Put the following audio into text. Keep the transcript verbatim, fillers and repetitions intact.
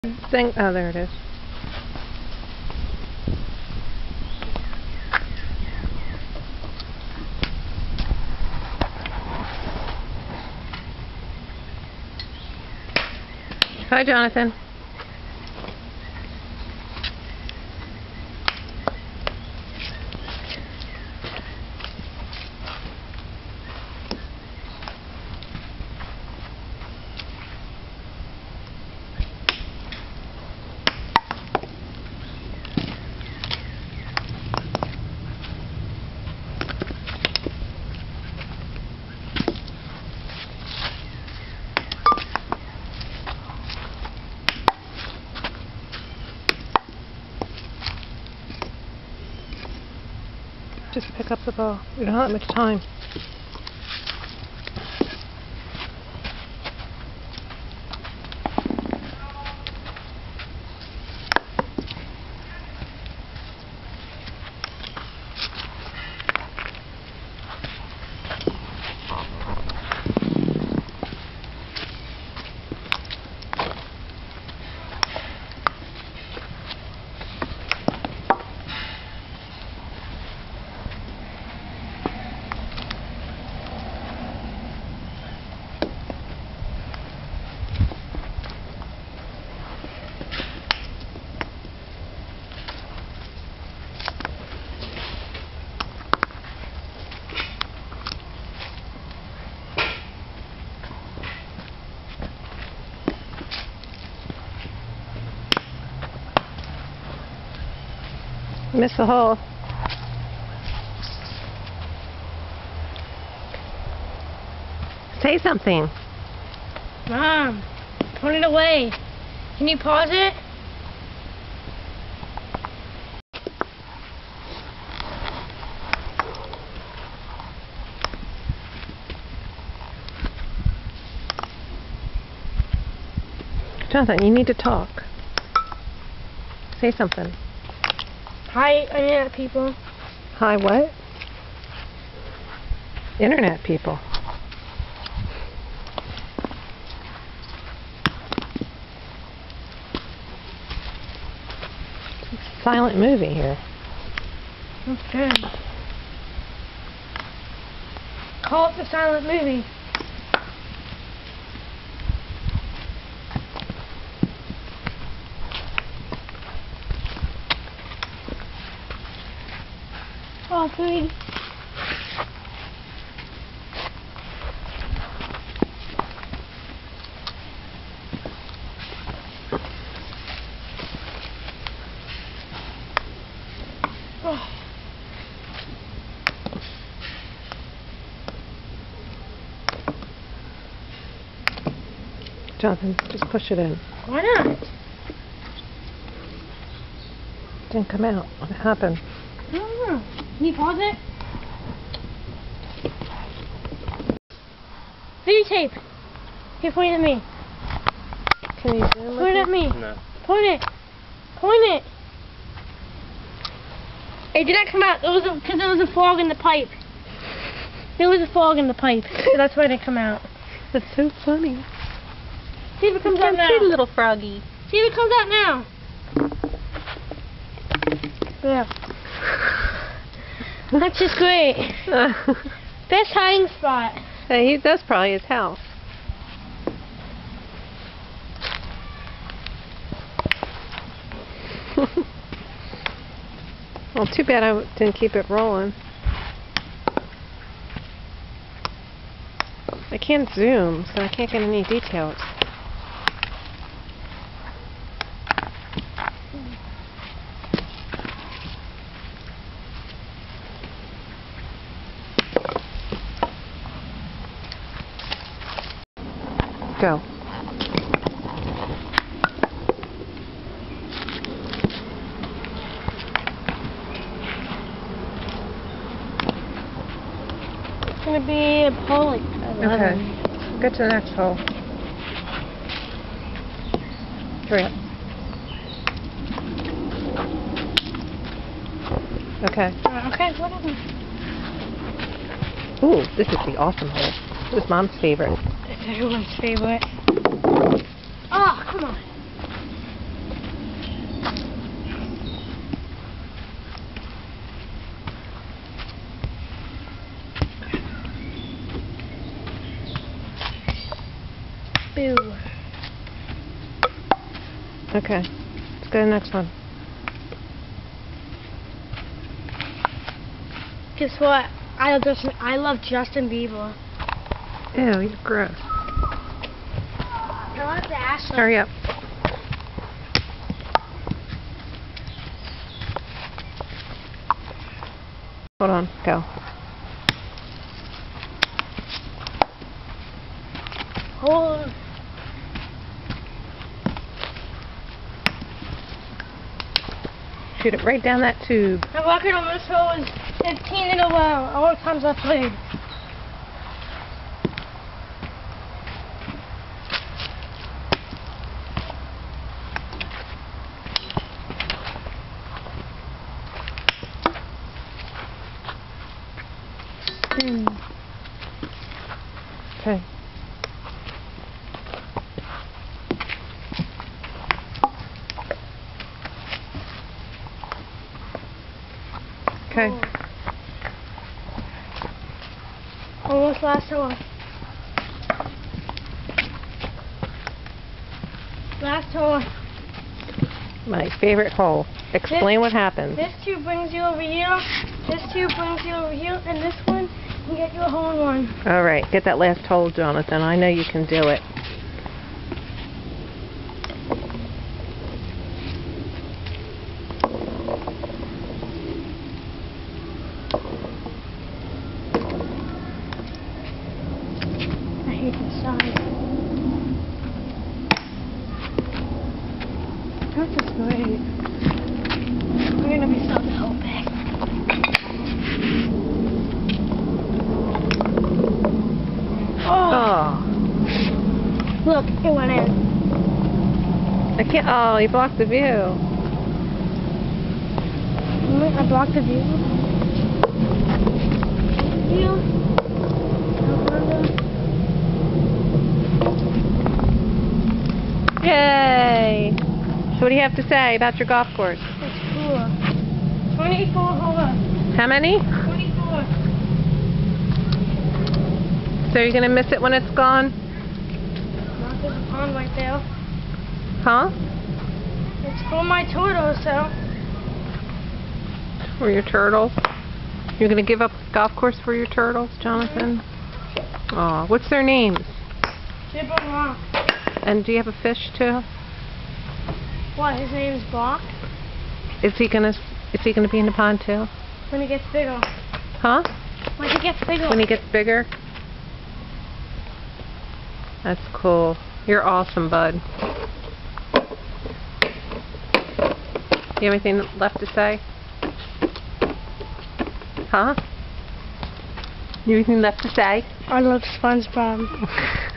Thing. Oh, there it is. Hi, Jonathan. Just pick up the ball. We don't have that much time. Miss the hole. Say something. Mom, put it away. Can you pause it? Jonathan, you need to talk. Say something. Hi, internet people. Hi, what? Internet people. It's a silent movie here. Okay. Call it the silent movie. Oh, please. Oh. Jonathan, just push it in. Why not? It didn't come out. What happened? I don't know. Can you pause it? Videotape. Here, point it at me. Can you zoom? Point it at me. No. Point it. Point it. It did not come out. It was because there was a fog in the pipe. There was a fog in the pipe, so that's why it didn't come out. That's so funny. See if it comes out now. See, little froggy. See if it comes out now. Yeah. That's just great. Best hiding spot. Hey, he, that's probably his house. Well, too bad I didn't keep it rolling. I can't zoom, so I can't get any details. Go. It's gonna be a hole like Okay. Get to the next hole. Hurry up. Okay. Uh, okay, whatever. Ooh, this is the awesome hole. This is Mom's favorite. It's everyone's favorite. Oh, come on. Okay. Let's go to the next one. Guess what? I love Justin, I love Justin Bieber. Ew, he's gross. I love the Ashley. Hurry up. Hold on. Go. Hold. Shoot it right down that tube. My record on this hole is fifteen in a row. All the times I played. Hmm. Okay. Okay. Almost last hole. Last hole. My favorite hole. Explain This- what happens. This tube brings you over here. This tube brings you over here, and this one can get you a hole in one. All right. Get that last hole, Jonathan. I know you can do it. I hate this side. This is great. We're gonna be so so big. Oh, Oh. look, it went in. I can't. Oh, you blocked the view. Look, I blocked the view. View. Yay! So what do you have to say about your golf course? It's cool. twenty-four holes. How many? twenty-four. So you're going to miss it when it's gone? Look, there's a pond right there. Huh? It's for my turtles, so. For your turtles? You're going to give up the golf course for your turtles, Jonathan? Aw, what's their names? Jib and Rock. And do you have a fish too? What, his name's Brock? Is he gonna is he gonna be in the pond too? When he gets bigger. Huh? When he gets bigger. When he gets bigger? That's cool. You're awesome, bud. You have anything left to say? Huh? You have anything left to say? I love SpongeBob.